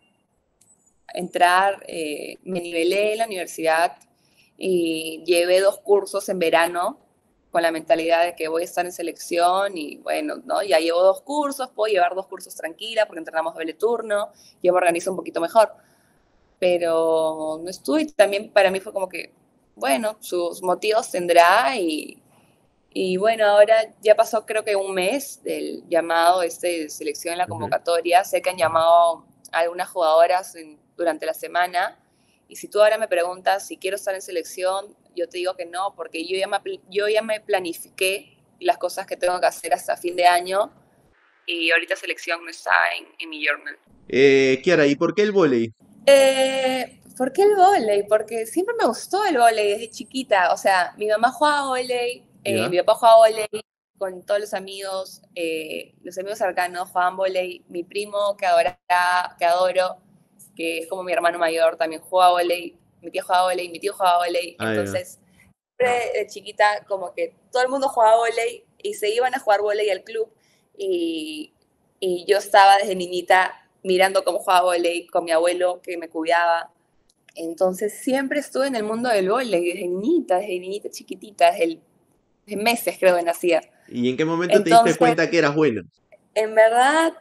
entrar, eh, me nivelé en la universidad y llevé dos cursos en verano con la mentalidad de que voy a estar en selección y bueno, ¿no? Ya llevo dos cursos, puedo llevar dos cursos tranquila porque entrenamos doble turno, yo me organizo un poquito mejor, pero no estuve y también para mí fue como que, bueno, sus motivos tendrá y, y bueno, ahora ya pasó creo que un mes del llamado este de selección en la Ujú. convocatoria. Sé que han llamado a algunas jugadoras en, durante la semana. Y si tú ahora me preguntas si quiero estar en selección, yo te digo que no, porque yo ya me, yo ya me planifiqué las cosas que tengo que hacer hasta fin de año y ahorita selección no está en, en mi journal. Eh, Kiara, ¿y por qué el vóley? Eh, ¿Por qué el vóley? Porque siempre me gustó el vóley desde chiquita. O sea, mi mamá jugaba vóley, eh, mi ¿Ya? papá jugaba vóley con todos los amigos, eh, los amigos cercanos jugaban vóley. Mi primo, que, adora, que adoro, que es como mi hermano mayor, también jugaba vóley. Mi tía jugaba vóley, mi tío jugaba vóley. Ah, ya. Entonces, siempre de chiquita, como que todo el mundo jugaba vóley y se iban a jugar vóley al club. Y, y yo estaba desde niñita mirando cómo jugaba vóley con mi abuelo que me cuidaba. Entonces siempre estuve en el mundo del vóley, desde niñita, desde niñita chiquitita, desde, el, desde meses creo que nacía. ¿Y en qué momento te diste Entonces, cuenta que eras buena? en verdad,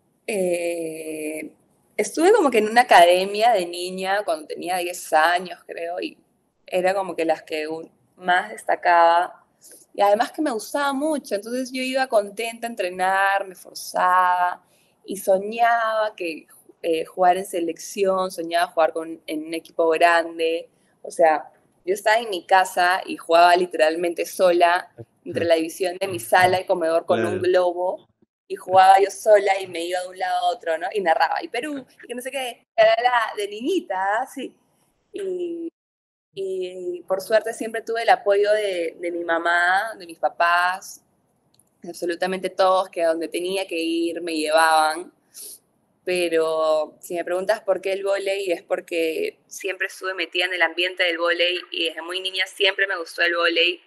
eh, estuve como que en una academia de niña cuando tenía diez años, creo, y era como que las que más destacaba. Y además que me gustaba mucho, entonces yo iba contenta a entrenar, me forzaba y soñaba que eh, jugar en selección, soñaba jugar con, en un equipo grande. O sea, yo estaba en mi casa y jugaba literalmente sola entre Ujú. la división de mi sala y comedor con un Claro. globo y jugaba yo sola y me iba de un lado a otro, ¿no? Y narraba, y Perú, y que no sé qué, de niñita, sí. Y, y por suerte siempre tuve el apoyo de, de mi mamá, de mis papás, absolutamente todos, que a donde tenía que ir me llevaban. Pero si me preguntas por qué el vóley, es porque siempre estuve metida en el ambiente del vóley y desde muy niña siempre me gustó el vóley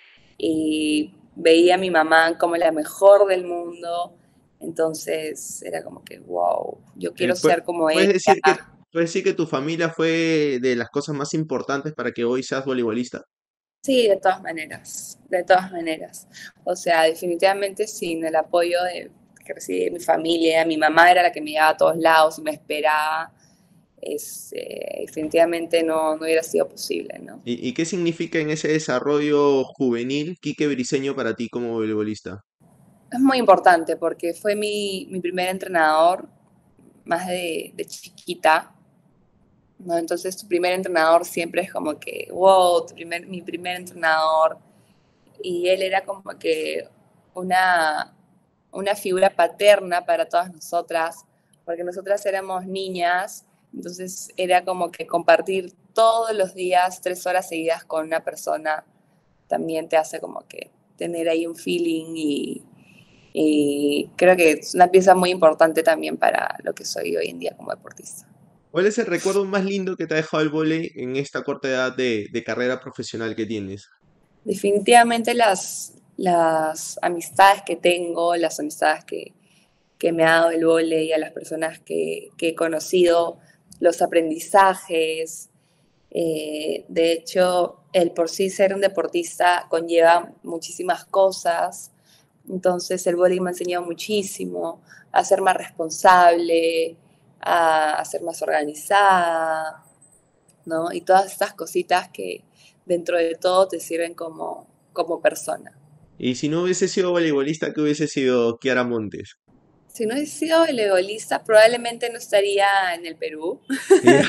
y veía a mi mamá como la mejor del mundo. Entonces era como que, wow, yo Eh, quiero pue- ser como ¿puedes ella. decir que, puedes decir que tu familia fue de las cosas más importantes para que hoy seas voleibolista? Sí, de todas maneras, de todas maneras. O sea, definitivamente sin el apoyo de, que recibí de mi familia, mi mamá era la que me llevaba a todos lados y me esperaba, es, eh, definitivamente no, no hubiera sido posible, ¿no? ¿Y, y qué significa en ese desarrollo juvenil Quique Briceño para ti como voleibolista? Es muy importante porque fue mi, mi primer entrenador más de, de chiquita, ¿no? Entonces tu primer entrenador siempre es como que, wow, tu primer, mi primer entrenador. Y él era como que una, una figura paterna para todas nosotras, porque nosotras éramos niñas Entonces era como que compartir todos los días tres horas seguidas con una persona también te hace como que tener ahí un feeling y, y creo que es una pieza muy importante también para lo que soy hoy en día como deportista. ¿Cuál es el recuerdo más lindo que te ha dejado el vóley en esta corta edad de, de carrera profesional que tienes? Definitivamente las, las amistades que tengo, las amistades que, que me ha dado el vóley, a las personas que, que he conocido, los aprendizajes. Eh, de hecho, el por sí ser un deportista conlleva muchísimas cosas. Entonces, el vóley me ha enseñado muchísimo a ser más responsable, a, a ser más organizada, ¿no? Y todas estas cositas que dentro de todo te sirven como, como persona. Y si no hubiese sido voleibolista, ¿qué hubiese sido Kiara Montes? Si no hubiese sido voleibolista, probablemente no estaría en el Perú. Ya.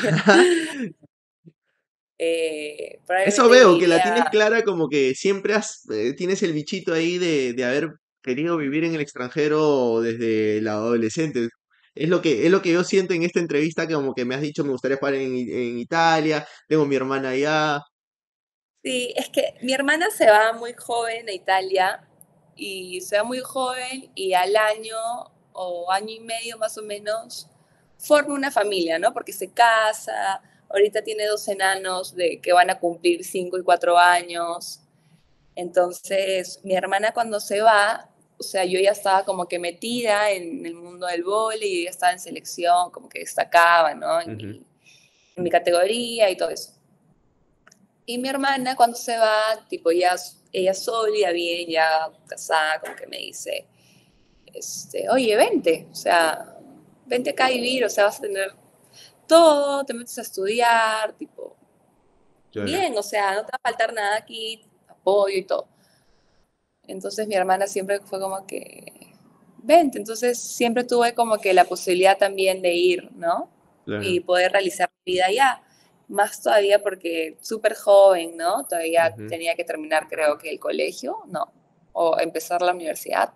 eh, Eso probablemente me veo, que la iría. tienes clara, como que siempre has, eh, tienes el bichito ahí de, de haber querido vivir en el extranjero desde la adolescente. Es lo que, es lo que yo siento en esta entrevista, que como que me has dicho, me gustaría jugar en, I- en Italia, tengo mi hermana allá. Sí, es que mi hermana se va muy joven a Italia y se va muy joven y al año o año y medio más o menos forma una familia, ¿no? Porque se casa, ahorita tiene dos enanos de que van a cumplir cinco y cuatro años. Entonces, mi hermana cuando se va, o sea, yo ya estaba como que metida en el mundo del vóley, yo ya estaba en selección, como que destacaba, ¿no? En Ujú. mi, en mi categoría y todo eso. Y mi hermana cuando se va, tipo ya ella sola, bien, ya casada, como que me dice, este, oye, vente, o sea, vente acá a vivir, o sea, vas a tener todo, te metes a estudiar, tipo, Claro. bien, o sea, no te va a faltar nada aquí, apoyo y todo. Entonces mi hermana siempre fue como que, vente, entonces siempre tuve como que la posibilidad también de ir, ¿no? Y Claro. poder realizar mi vida allá. Más todavía porque súper joven, ¿no? Todavía Ujú. tenía que terminar creo que el colegio, no, o empezar la universidad.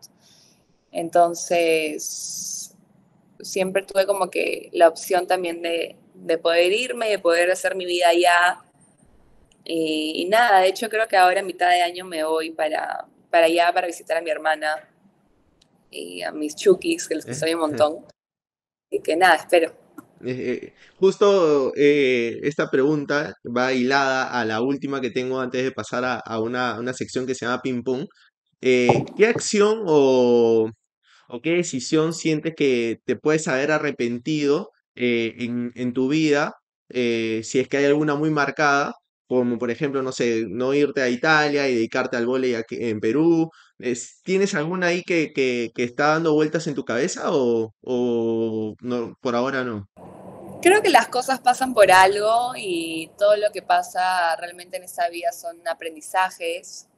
Entonces, siempre tuve como que la opción también de, de poder irme, de poder hacer mi vida allá. Y, y nada, de hecho creo que ahora a mitad de año me voy para, para allá para visitar a mi hermana y a mis chukis, que los que Eh, soy un montón. Y que nada, espero. eh, eh, justo eh, esta pregunta va hilada a la última que tengo antes de pasar a, a una, una sección que se llama ping pong. Eh, ¿qué acción o, o qué decisión sientes que te puedes haber arrepentido eh, en, en tu vida, eh, si es que hay alguna muy marcada, como por ejemplo, no sé, no irte a Italia y dedicarte al vóley aquí en Perú? Es- ¿tienes alguna ahí que, que, que está dando vueltas en tu cabeza o, o no, por ahora no? Creo que las cosas pasan por algo y todo lo que pasa realmente en esta vida son aprendizajes.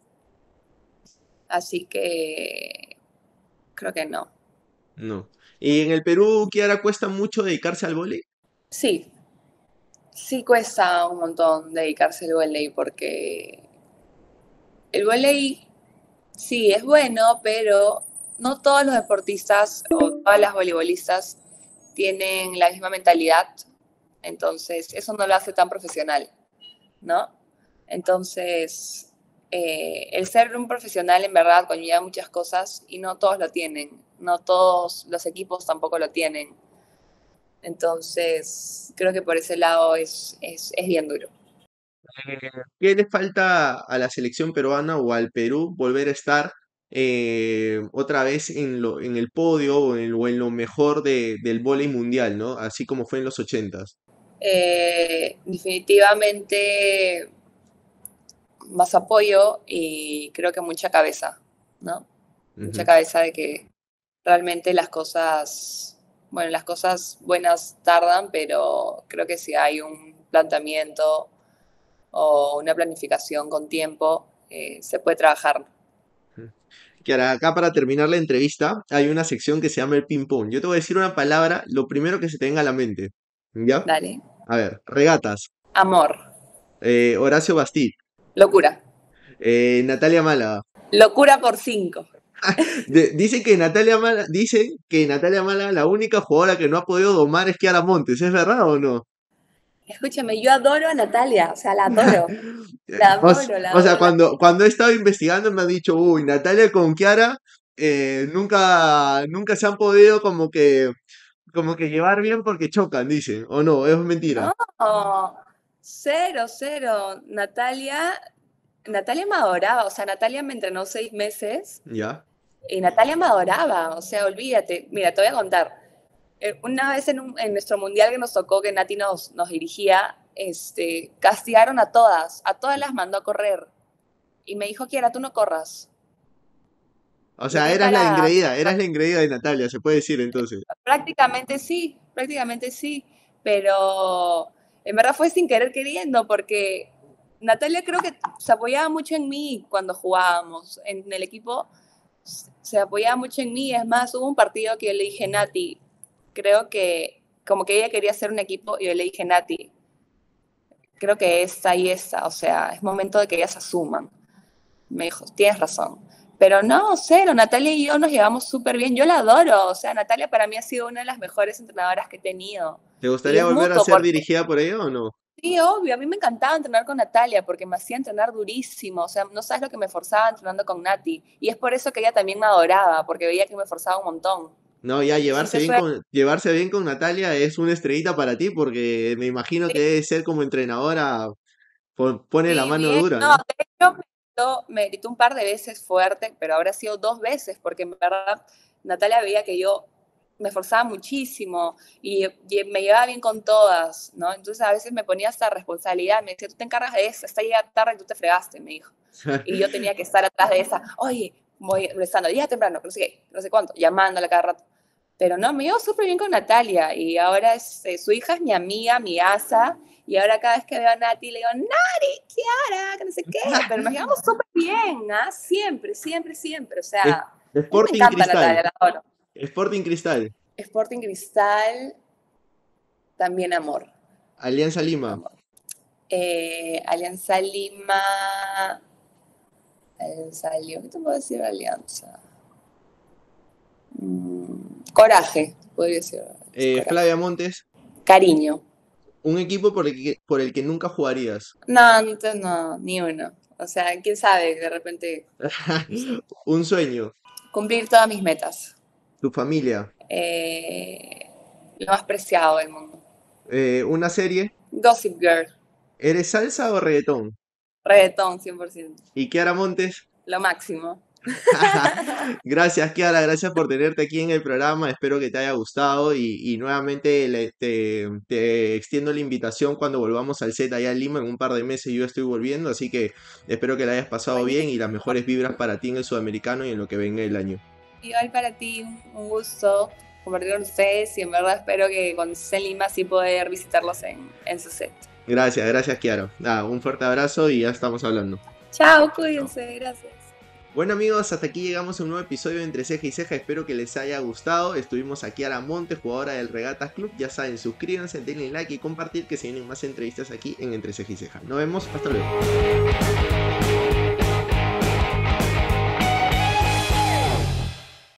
Así que creo que no. No. ¿Y en el Perú, Kiara, cuesta mucho dedicarse al vóley? Sí, sí cuesta un montón dedicarse al voleibol porque el voleibol sí es bueno, pero no todos los deportistas o todas las voleibolistas tienen la misma mentalidad. Entonces, eso no lo hace tan profesional, ¿no? Entonces, eh, el ser un profesional en verdad conlleva muchas cosas y no todos lo tienen, no todos los equipos tampoco lo tienen. Entonces, creo que por ese lado es, es, es bien duro. Eh, ¿Qué le falta a la selección peruana o al Perú volver a estar eh, otra vez en lo, en el podio o en, o en lo mejor de- del vóley mundial, ¿no? Así como fue en los ochentas. Eh, definitivamente más apoyo y creo que mucha cabeza, ¿no? Mucha Ujú. cabeza de que realmente las cosas, bueno, las cosas buenas tardan, pero creo que si hay un planteamiento o una planificación con tiempo, eh, se puede trabajar. Ujú. Que ahora, acá para terminar la entrevista hay una sección que se llama el ping pong. Yo te voy a decir una palabra, lo primero que se te venga a la mente. ¿Ya? Dale. A ver, regatas, Amor. eh, Horacio Bastit, Locura. eh, Natalia Málaga, Locura por cinco. De- dicen que Natalia Mala, dicen que Natalia Mala, la única jugadora que no ha podido domar es Kiara Montes, ¿es verdad o no? Escúchame, yo adoro a Natalia, o sea, la adoro, la O, s- adoro, la o sea, adoro, la cuando, cuando he estado investigando me han dicho, uy, Natalia con Kiara eh, nunca, nunca se han podido como que, como que llevar bien porque chocan, dicen, o no, es mentira. No, cero, cero. Natalia, Natalia me adoraba, o sea, Natalia me entrenó seis meses ¿Ya? y Natalia me adoraba, o sea, olvídate. Mira, te voy a contar. Eh, Una vez en, un- en nuestro mundial que nos tocó, que Nati nos, nos dirigía, este, castigaron a todas, a todas las mandó a correr. Y me dijo, Kiara, tú no corras. O Y sea, ahí eras la para, engreída, eras la engreída de Natalia, se puede decir entonces. prácticamente sí, prácticamente sí, pero en verdad fue sin querer queriendo, porque Natalia creo que se apoyaba mucho en mí cuando jugábamos en el equipo, se apoyaba mucho en mí, es más, hubo un partido que yo le dije, Nati, creo que como que ella quería hacer un equipo y yo le dije, Nati, creo que esta y esta, o sea, es momento de que ellas asuman. Me dijo, tienes razón. Pero no, cero, Natalia y yo nos llevamos súper bien. Yo la adoro, o sea, Natalia para mí ha sido una de las mejores entrenadoras que he tenido. ¿Te Y gustaría es volver a mutuo, ser porque dirigida por ella o no? sí, obvio, a mí me encantaba entrenar con Natalia porque me hacía entrenar durísimo, o sea, no sabes lo que me forzaba entrenando con Nati. Y es por eso que ella también me adoraba, porque veía que me forzaba un montón. No, ya Sí, llevarse se bien fue. con, llevarse bien con Natalia es una estrellita para ti, porque me imagino que debe ser como entrenadora, pon- pone la Sí, mano bien. dura, No, ¿no? de hecho, me gritó, me gritó un par de veces fuerte, pero ahora ha sido dos veces, porque en verdad Natalia veía que yo me esforzaba muchísimo y, y me llevaba bien con todas, ¿no? Entonces a veces me ponía hasta responsabilidad, me decía, tú te encargas de eso, está llega tarde y tú te fregaste, me dijo. Y yo tenía que estar atrás de esa, oye, voy rezando, ya temprano, no sé qué, no sé cuánto, llamándola cada rato. Pero no, me llevo súper bien con Natalia y ahora es, eh, su hija es mi amiga, mi asa, y ahora cada vez que veo a Nati le digo, Nati, Kiara, que no sé qué, pero nos llevamos súper bien, ¿ah? Siempre, siempre, siempre, o Es- sea, a mí me Sporting encanta Cristal, Natalia, la adoro. Sporting Cristal, Sporting Cristal, también amor, Alianza Lima, amor. Eh, Alianza Lima, Alianza Lima, ¿qué te puedo decir de Alianza? Mm, coraje, podría decir, eh, coraje. Flavia Montes, Cariño. un equipo por el que, por el que nunca jugarías. No, entonces no, ni uno. O sea, quién sabe, de repente Un sueño, cumplir todas mis metas. tu familia, Eh, lo más preciado del mundo. eh, una serie, Gossip Girl, ¿eres salsa o reggaetón? reggaetón cien por ciento. Y Kiara Montes. Lo máximo. Gracias, Kiara, gracias por tenerte aquí en el programa. Espero que te haya gustado y, y nuevamente le- te, te extiendo la invitación cuando volvamos al set allá en Lima. En un par de meses yo estoy volviendo, así que espero que la hayas pasado bien y las Buenísimo. mejores vibras para ti en el sudamericano y en lo que venga el año. Igual para ti, un gusto compartir con ustedes y en verdad espero que cuando estés en Lima sí poder visitarlos en, en su set. Gracias, gracias, Kiara. Nada, un fuerte abrazo y ya estamos hablando. Chao, cuídense, gracias. Bueno amigos, hasta aquí llegamos a un nuevo episodio de Entre Ceja y Ceja, espero que les haya gustado. Estuvimos aquí a la Monte, jugadora del Regatas Club, ya saben, suscríbanse, denle like y compartir que se vienen más entrevistas aquí en Entre Ceja y Ceja. Nos vemos, hasta luego.